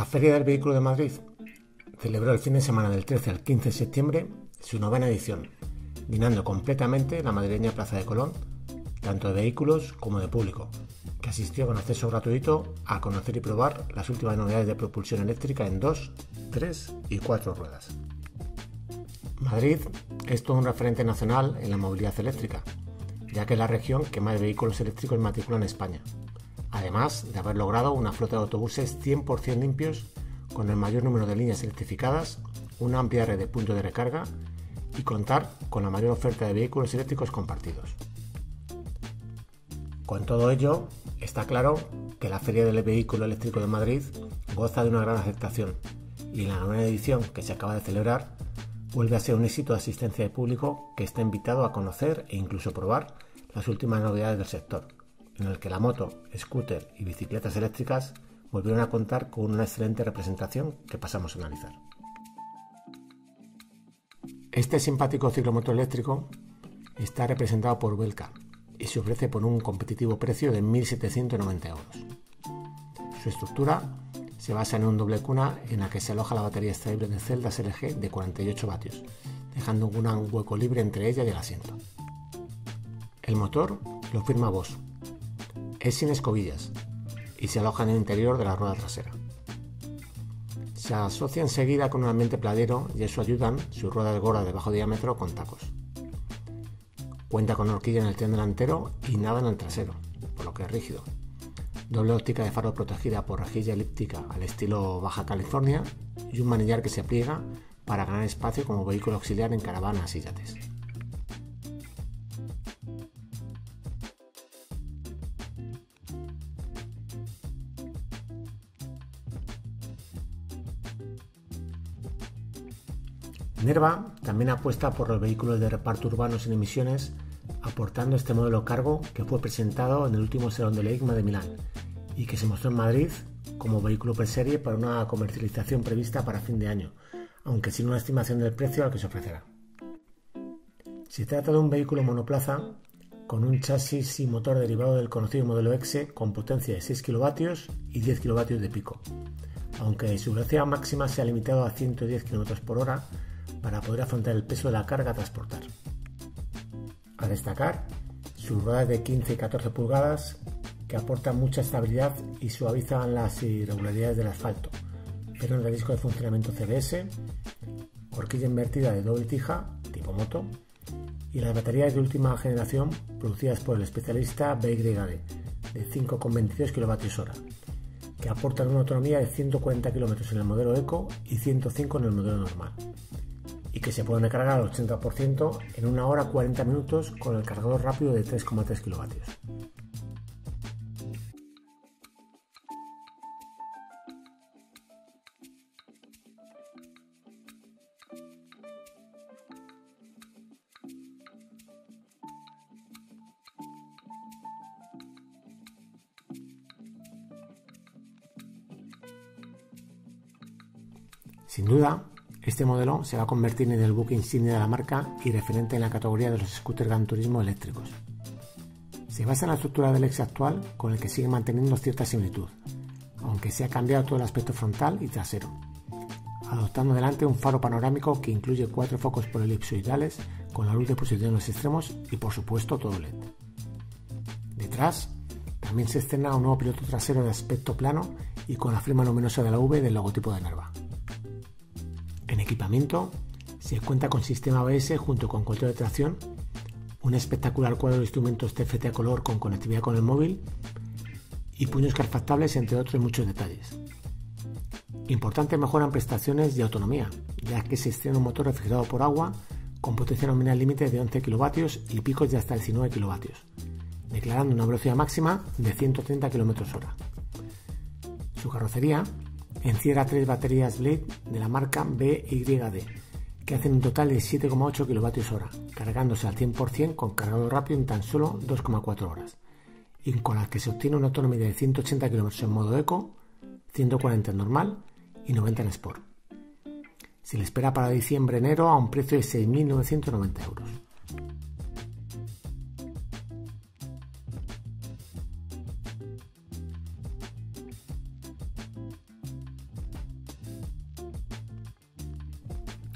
Feria del Vehículo de Madrid celebró el fin de semana del 13 al 15 de septiembre su 9ª edición, llenando completamente la madrileña Plaza de Colón, tanto de vehículos como de público, que asistió con acceso gratuito a conocer y probar las últimas novedades de propulsión eléctrica en 2, 3 y 4 ruedas. Madrid es todo un referente nacional en la movilidad eléctrica, ya que es la región que más vehículos eléctricos matricula en España, además de haber logrado una flota de autobuses 100% limpios con el mayor número de líneas electrificadas, una amplia red de puntos de recarga y contar con la mayor oferta de vehículos eléctricos compartidos. Con todo ello, está claro que la Feria del Vehículo Eléctrico de Madrid goza de una gran aceptación y en la 9ª edición que se acaba de celebrar vuelve a ser un éxito de asistencia de público que está invitado a conocer e incluso probar las últimas novedades del sector, en el que la moto, scooter y bicicletas eléctricas volvieron a contar con una excelente representación que pasamos a analizar. Este simpático ciclomotor eléctrico está representado por Velka y se ofrece por un competitivo precio de 1.790 euros. Su estructura se basa en un doble cuna en la que se aloja la batería extraíble de celdas LG de 48 vatios, dejando un gran hueco libre entre ella y el asiento. El motor lo firma Bosch. Es sin escobillas y se aloja en el interior de la rueda trasera. Se asocia enseguida con un ambiente pladero y eso ayudan su rueda de gorda de bajo diámetro con tacos. Cuenta con horquilla en el tren delantero y nada en el trasero, por lo que es rígido. Doble óptica de faro protegida por rejilla elíptica al estilo Baja California y un manillar que se pliega para ganar espacio como vehículo auxiliar en caravanas y yates. Nerva también apuesta por los vehículos de reparto urbanos sin emisiones, aportando este modelo cargo que fue presentado en el último Salón de la EICMA de Milán y que se mostró en Madrid como vehículo preserie para una comercialización prevista para fin de año, aunque sin una estimación del precio al que se ofrecerá. Se trata de un vehículo monoplaza con un chasis y motor derivado del conocido modelo EXE con potencia de 6 kW y 10 kW de pico, aunque su velocidad máxima se ha limitado a 110 km/h para poder afrontar el peso de la carga a transportar. A destacar, sus ruedas de 15 y 14 pulgadas que aportan mucha estabilidad y suavizan las irregularidades del asfalto, frenos de disco de funcionamiento CBS, horquilla invertida de doble tija, tipo moto, y las baterías de última generación producidas por el especialista BYD de 5,22 kWh, que aportan una autonomía de 140 km en el modelo Eco y 105 en el modelo normal, y que se pueden recargar al 80% en 1 hora 40 minutos con el cargador rápido de 3,3 kW. Sin duda, este modelo se va a convertir en el buque insignia de la marca y referente en la categoría de los scooters Gran Turismo eléctricos. Se basa en la estructura del X actual con el que sigue manteniendo cierta similitud, aunque se ha cambiado todo el aspecto frontal y trasero, adoptando delante un faro panorámico que incluye 4 focos polelipsoidales con la luz de posición en los extremos y por supuesto todo LED. Detrás también se estrena un nuevo piloto trasero de aspecto plano y con la firma luminosa de la V del logotipo de Nerva. En equipamiento se cuenta con sistema ABS junto con control de tracción, un espectacular cuadro de instrumentos TFT a color con conectividad con el móvil y puños calefactables, entre otros muchos detalles. Importante mejora en prestaciones y autonomía, ya que se estrena un motor refrigerado por agua con potencia nominal límite de 11 kW y picos de hasta 19 kW, declarando una velocidad máxima de 130 km/h. Su carrocería encierra 3 baterías Blade de la marca BYD, que hacen un total de 7,8 kWh, cargándose al 100% con cargador rápido en tan solo 2,4 horas, y con las que se obtiene una autonomía de 180 km en modo Eco, 140 en normal y 90 en Sport. Se le espera para diciembre-enero a un precio de 6.990 euros.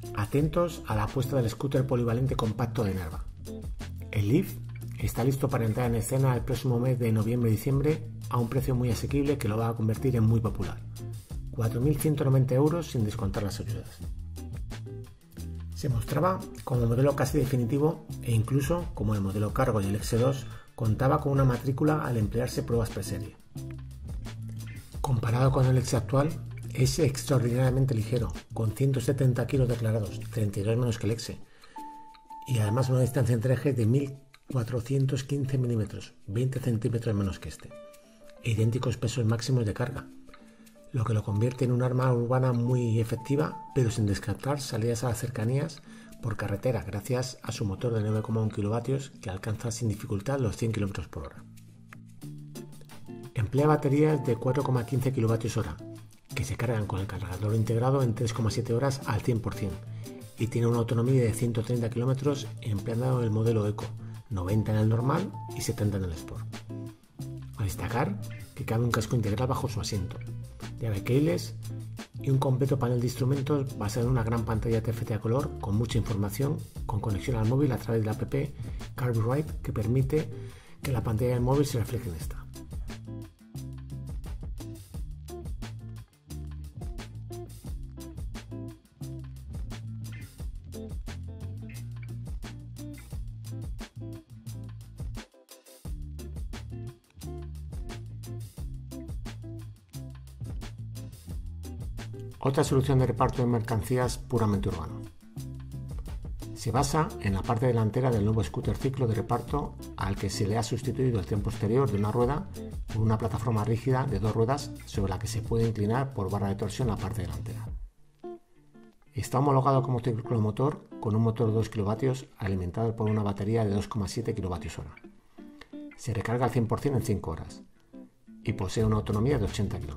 Atentos a la apuesta del scooter polivalente compacto de Nerva. El Leaf está listo para entrar en escena el próximo mes de noviembre-diciembre a un precio muy asequible que lo va a convertir en muy popular. 4.190 euros sin descontar las ayudas. Se mostraba como modelo casi definitivo e incluso, como el modelo Cargo y el X2, contaba con una matrícula al emplearse pruebas preserie. Comparado con el X actual, es extraordinariamente ligero, con 170 kilos declarados, 32 menos que el X, y además una distancia entre ejes de 1.415 milímetros, 20 centímetros menos que este, e idénticos pesos máximos de carga, lo que lo convierte en un arma urbana muy efectiva, pero sin descartar salidas a las cercanías por carretera gracias a su motor de 9,1 kilovatios que alcanza sin dificultad los 100 km por hora. Emplea baterías de 4,15 kWh que se cargan con el cargador integrado en 3,7 horas al 100% y tiene una autonomía de 130 km empleando el modelo Eco, 90 en el normal y 70 en el Sport. A destacar que cabe un casco integral bajo su asiento, llave keyless y un completo panel de instrumentos basado en una gran pantalla TFT a color con mucha información, con conexión al móvil a través de la app CarbyRide que permite que la pantalla del móvil se refleje en esta. Otra solución de reparto de mercancías puramente urbano. Se basa en la parte delantera del nuevo scooter ciclo de reparto al que se le ha sustituido el tren posterior de una rueda por una plataforma rígida de 2 ruedas sobre la que se puede inclinar por barra de torsión la parte delantera. Está homologado como ciclomotor con un motor de 2 kW alimentado por una batería de 2,7 kWh. Se recarga al 100% en 5 horas y posee una autonomía de 80 km.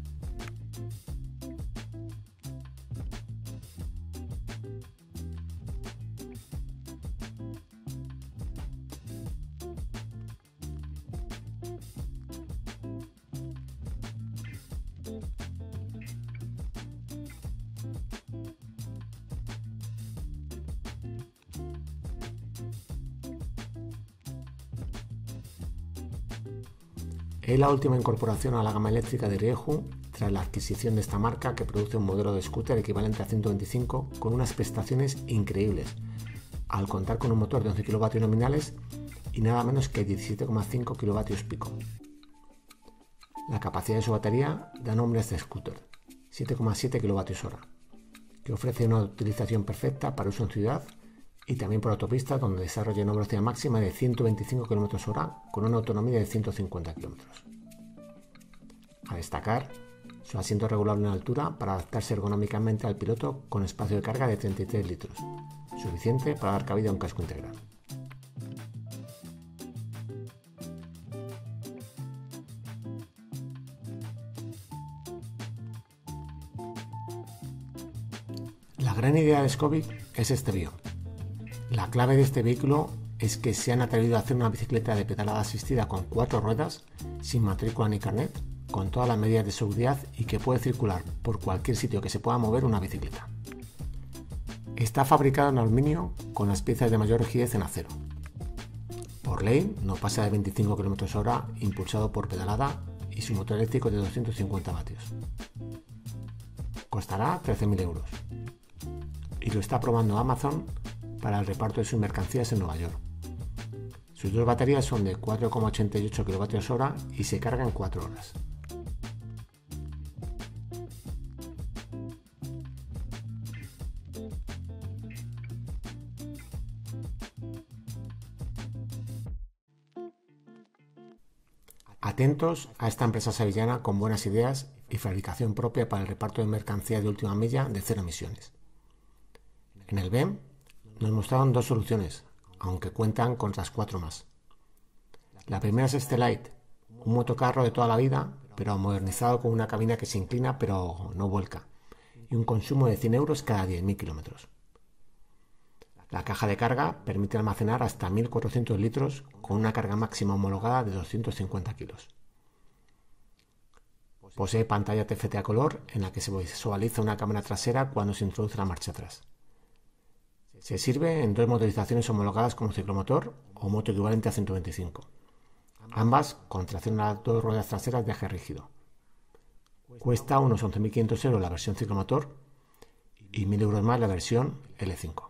Es la última incorporación a la gama eléctrica de Rieju tras la adquisición de esta marca que produce un modelo de scooter equivalente a 125 con unas prestaciones increíbles, al contar con un motor de 11 kW nominales y nada menos que 17,5 kW pico. La capacidad de su batería da nombre a este scooter, 7,7 kWh, que ofrece una utilización perfecta para uso en ciudad y también por autopista donde desarrolla una velocidad máxima de 125 km/h con una autonomía de 150 km. A destacar, su asiento regulable en altura para adaptarse ergonómicamente al piloto con espacio de carga de 33 litros, suficiente para dar cabida a un casco integral. La gran idea de Scooby es este bio. La clave de este vehículo es que se han atrevido a hacer una bicicleta de pedalada asistida con 4 ruedas, sin matrícula ni carnet, con todas las medidas de seguridad y que puede circular por cualquier sitio que se pueda mover una bicicleta. Está fabricado en aluminio con las piezas de mayor rigidez en acero. Por ley no pasa de 25 km/h impulsado por pedalada y su motor eléctrico de 250 vatios. Costará 13.000 euros y lo está probando Amazon para el reparto de sus mercancías en Nueva York. Sus 2 baterías son de 4,88 kWh y se cargan en 4 horas. Atentos a esta empresa sevillana con buenas ideas y fabricación propia para el reparto de mercancías de última milla de 0 emisiones. En el BEM nos mostraron 2 soluciones, aunque cuentan con otras 4 más. La primera es este Light, un motocarro de toda la vida, pero modernizado con una cabina que se inclina pero no vuelca, y un consumo de 100 euros cada 10.000 kilómetros. La caja de carga permite almacenar hasta 1.400 litros con una carga máxima homologada de 250 kilos. Posee pantalla TFT a color en la que se visualiza una cámara trasera cuando se introduce la marcha atrás. Se sirve en dos motorizaciones homologadas como ciclomotor o moto equivalente a 125, ambas con tracción a las dos ruedas traseras de eje rígido. Cuesta unos 11.500 euros la versión ciclomotor y 1.000 euros más la versión L5.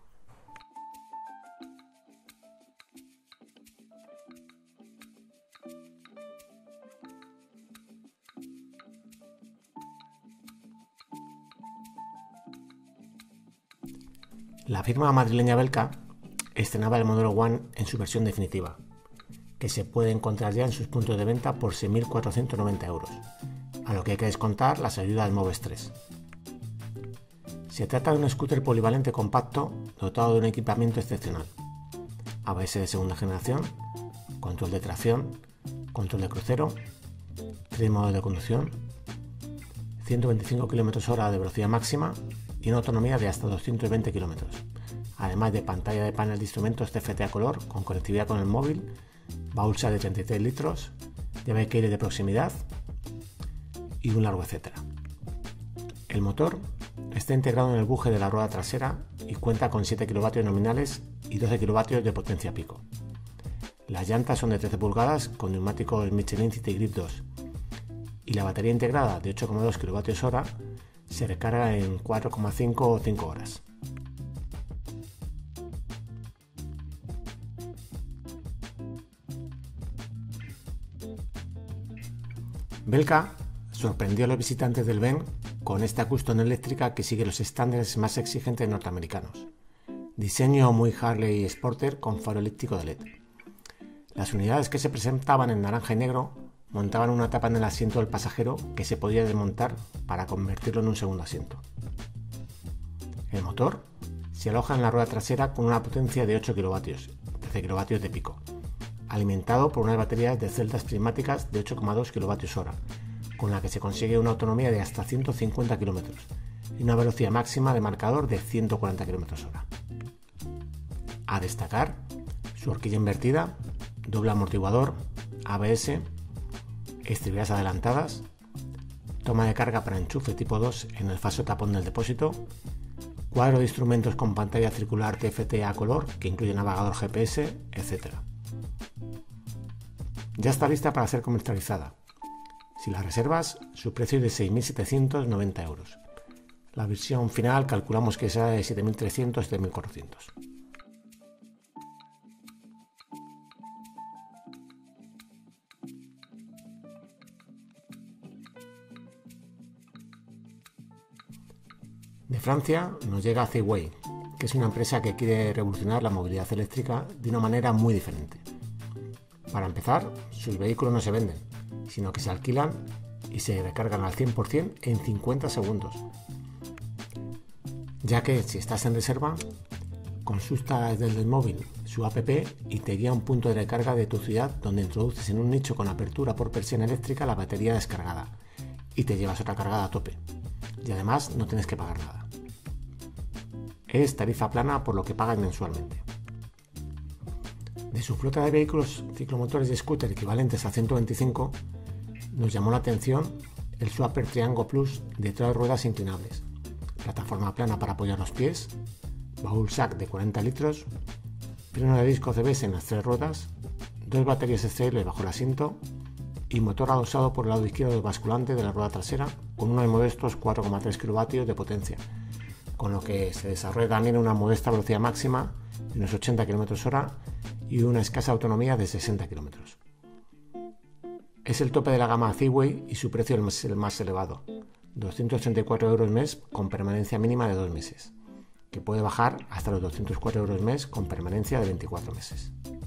La firma madrileña Belka estrenaba el modelo One en su versión definitiva, que se puede encontrar ya en sus puntos de venta por 6.490 euros, a lo que hay que descontar las ayudas Moves 3. Se trata de un scooter polivalente compacto dotado de un equipamiento excepcional: ABS de segunda generación, control de tracción, control de crucero, 3 modos de conducción, 125 km/h de velocidad máxima y una autonomía de hasta 220 km, además de pantalla de panel de instrumentos TFT a color con conectividad con el móvil, baúl SAC de 33 litros, llave Keyless de proximidad y un largo etcétera. El motor está integrado en el buje de la rueda trasera y cuenta con 7 kW nominales y 12 kW de potencia pico. Las llantas son de 13 pulgadas con neumáticos Michelin City Grip 2 y la batería integrada de 8,2 kWh se recarga en 4,5 o 5 horas. Belka sorprendió a los visitantes del VEN con esta custom eléctrica que sigue los estándares más exigentes norteamericanos. Diseño muy Harley Sporter con faro elíptico de LED. Las unidades que se presentaban en naranja y negro montaban una tapa en el asiento del pasajero que se podía desmontar para convertirlo en un segundo asiento. El motor se aloja en la rueda trasera con una potencia de 8 kW, 13 kW de pico, alimentado por unas baterías de celdas prismáticas de 8,2 kWh, con la que se consigue una autonomía de hasta 150 km y una velocidad máxima de marcador de 140 km/h. A destacar su horquilla invertida, doble amortiguador, ABS, estriberas adelantadas, toma de carga para enchufe tipo 2 en el falso tapón del depósito, cuadro de instrumentos con pantalla circular TFT a color que incluye navegador GPS, etc. Ya está lista para ser comercializada. Si la reservas, su precio es de 6.790 euros. La versión final calculamos que será de 7.300-7.400. De Francia nos llega Ziwei, que es una empresa que quiere revolucionar la movilidad eléctrica de una manera muy diferente. Para empezar, sus vehículos no se venden, sino que se alquilan y se recargan al 100% en 50 segundos. Ya que si estás en reserva, consulta desde el móvil su app y te guía a un punto de recarga de tu ciudad donde introduces en un nicho con apertura por persiana eléctrica la batería descargada y te llevas otra cargada a tope. Y además no tienes que pagar nada. Es tarifa plana por lo que pagas mensualmente. De su flota de vehículos ciclomotores y scooter equivalentes a 125, nos llamó la atención el Swapper Triangle Plus de 3 ruedas inclinables, plataforma plana para apoyar los pies, baúl SAC de 40 litros, freno de disco CBS en las 3 ruedas, 2 baterías extraíbles bajo el asiento y motor adosado por el lado izquierdo del basculante de la rueda trasera con unos modestos 4,3 kW de potencia, con lo que se desarrolla también una modesta velocidad máxima de unos 80 km/h y una escasa autonomía de 60 km. Es el tope de la gama Ziwei y su precio es el más elevado, 234 euros mes con permanencia mínima de 2 meses, que puede bajar hasta los 204 euros mes con permanencia de 24 meses.